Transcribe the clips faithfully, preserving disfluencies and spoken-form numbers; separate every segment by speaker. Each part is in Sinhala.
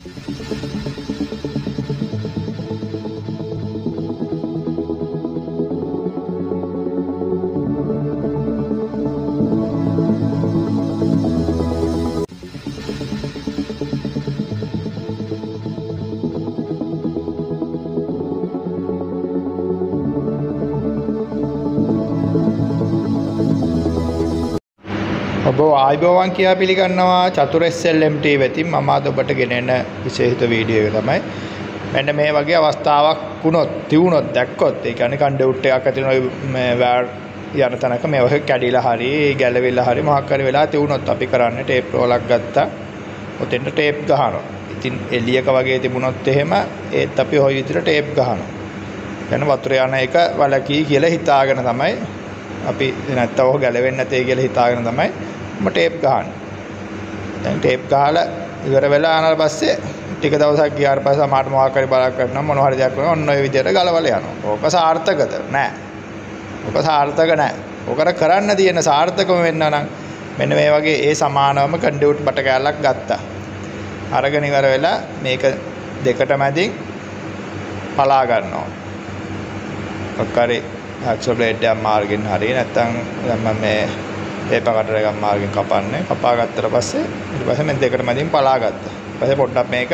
Speaker 1: ඔබ ආයිබෝවන් කියා පිළිගන්නවා Chathura S L M T වෙතින් මම අද ඔබට ගෙනෙන විශේෂිත වීඩියෝ එක තමයි මෙන්න මේ වගේ අවස්ථාවක් වුණොත් තියුණොත් දැක්කොත් ඒ කියන්නේ කන්ඩෙවුට් එකක් ඇතුළේ මේ වෑර් යන තැනක මේ වගේ කැඩිලා හරි ගැලවිලා හරි මොකක් හරි වෙලා තියුණොත් අපි කරන්නේ ටේප් රෝලක් ගත්තා ඔතෙන්ට ටේප් ගහනවා. ඉතින් එළියක වගේ තිබුණොත් එහෙම ඒත් අපි ওই විදිහට ටේප් ගහනවා. يعني වතුර යන එක වලකී කියලා හිතාගෙන තමයි අපි නැත්තව ඔහ ගැලවෙන්නේ නැතේ කියලා හිතාගෙන තමයි මම ටේප් ගහන්නේ. දැන් ටේප් ගහලා ඉවර වෙලා ආනාට පස්සේ ටික දවසක් ගියාට පස්සේ මාට මොකක් හරි බලක් කරනවා මොන හරි දෙයක් කරනවා ඔන්න ඔය විදිහට ගලවලා යනවා. ඕක සාර්ථකද? නෑ. ඕක සාර්ථක නෑ. ඕකට කරන්න තියෙන සාර්ථකම වෙන්න නම් මෙන්න මේ වගේ ඒ සමානවම කන්ඩියුට් බට කෑල්ලක් ගත්තා. අරගෙන ඉවර වෙලා මේක දෙකට මැදින් පලා ගන්නවා. ඔක්කාරි ඇක්සල් බ්ලේඩ් එකක් මාර්ගෙන් හරි නැත්නම් දැන් මම මේ පේපර් කටර් එකක් මාර්ගෙන් කපන්නේ. කපා ගත්තට පස්සේ ඊට පස්සේ මේ දෙකට මැදින් පලා ගත්තා. ඊට පස්සේ පොඩ්ඩක් මේක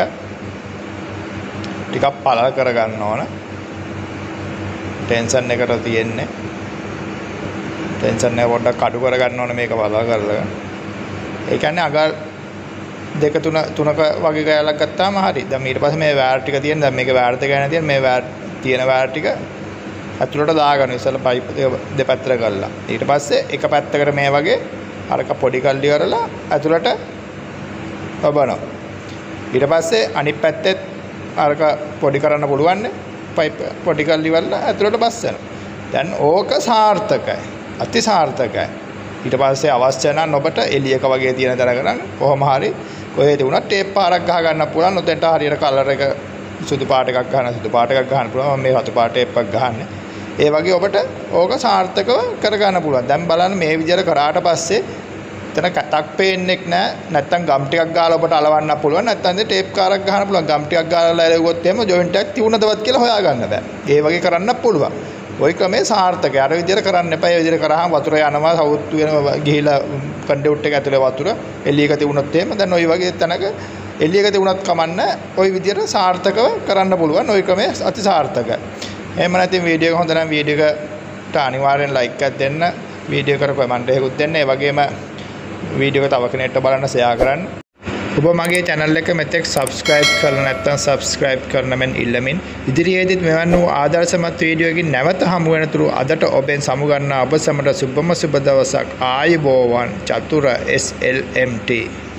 Speaker 1: ටිකක් පළල කරගන්න ඕන. ටෙන්ෂන් එකට තියෙන්නේ. ටෙන්ෂන් එක පොඩ්ඩක් අඩු කරගන්න ඕන මේක පළල කරලා. ඒ කියන්නේ අගල් දෙක තුන තුනක වගේ ගෑලක් ගත්තාම හරි. දැන් ඊට පස්සේ මේ වෑර් ටික තියෙන දැන් මේක වෑර් දෙක ගැන තියෙන මේ වෑර් තියෙන වෑර් ටික අතුලට දාගන්න ඉස්සෙල්ලා පයිප් දෙපැත්තට ගල්ලා. ඊට පස්සේ එක පැත්තකට මේ වගේ අරක පොඩි කල්ලි කරලා අතුලට ඔබනවා. ඊට පස්සේ අනිත් පැත්තෙත් අරක පොඩි කරන්න පුළුවන් නේ. පයිප් පොඩි කල්ලි වල අතුලට බස්සනවා. දැන් ඕක සාර්ථකයි. අති සාර්ථකයි. ඊට පස්සේ අවශ්‍ය නම් ඔබට එළියක වගේ තියෙන දර කරන්න කොහොම හරි කොහෙද වුණත් ටේප් පාරක් ගහ ගන්න පුළුවන්. ඔතෙන්ට හරියට කලර් එක සුදු පාට එකක් ගන්න සුදු පාට එකක් ගන්න පුළුවන්. මම මේ රතු පාට ටේප් එකක් ගහන්නේ. ඒ වගේ ඔබට ඕක සාර්ථකව කරගන්න පුළුවන්. දැන් බලන්න මේ විදිහට කරාට පස්සේ එතන කටක් පේන්නෙක් නැහැ. නැත්තම් ගම් ටිකක් ගාලා ඔබට අලවන්න පුළුවන්. නැත්තම් ඉතින් ටේප් කාරක් ගහන්න පුළුවන්. ගම් ටිකක් ගාලා ඇලෙවුවොත් එහෙම ජොයින්ට් එකක් තියුණදවත් කියලා හොයාගන්න බෑ. ඒ වගේ කරන්න පුළුවන්. ওই ක්‍රමේ සාර්ථකයි. අර විදිහට කරන්න එපා. ඒ විදිහට කරාම වතුර යනවා, සවුත්තු වෙනවා, ගිහිලා කන්ඩෙවුට් එක ඇතුලේ වතුර එළියක තිබුණොත් එහෙම දැන් ওই වගේ තැනක එළියක තිබුණත් කමන්න ওই විදිහට සාර්ථකව කරන්න පුළුවන්. ওই ක්‍රමය අති සාර්ථකයි. එහෙම නැත්නම් වීඩියෝ එක හොඳ නම් වීඩියෝ එකට අනිවාර්යෙන් ලයික් එකක් දෙන්න. වීඩියෝ එකට කමෙන්ට් එකකුත් දෙන්න. ඒ වගේම වීඩියෝ එක තව කෙනෙක්ට බලන්න ෂෙයා කරන්න. ඔබ මගේ channel එක මෙතෙක් subscribe කරලා නැත්නම් subscribe කරන මෙන් ඉල්ලමින් ඉදිරියේදීත් මෙවන් වූ ආදර්ශමත් වීඩියෝ එකකින් නැවත හමු වෙනතුරු අදට ඔබෙන් සමුගන්නා ඔබ සැමට සුබම සුබ දවසක්. ආයුබෝවන් Chathura S L M T